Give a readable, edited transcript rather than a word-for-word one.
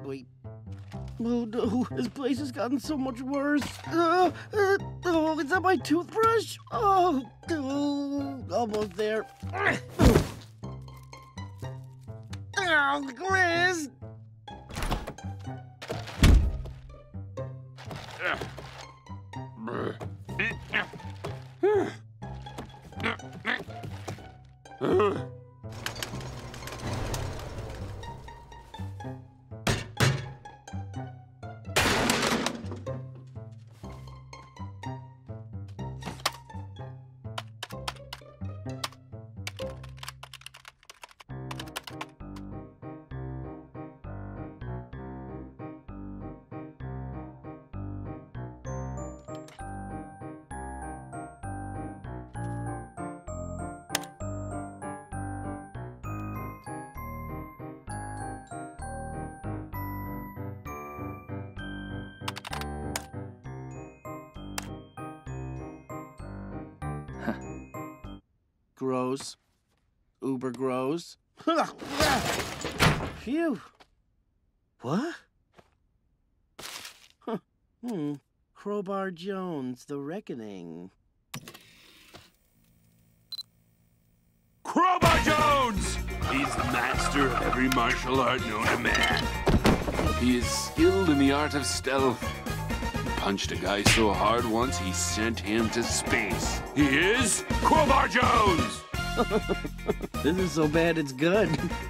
Wait. Oh no, this place has gotten so much worse. Oh, is that my toothbrush? Oh, almost there. Oh, Chris! Gross. Uber gross. Phew. What? Huh. Crowbar Jones, The Reckoning. Crowbar Jones! He's the master of every martial art known to man. He is skilled in the art of stealth. He punched a guy so hard once he sent him to space. He is Crowbar Jones! This is so bad it's good.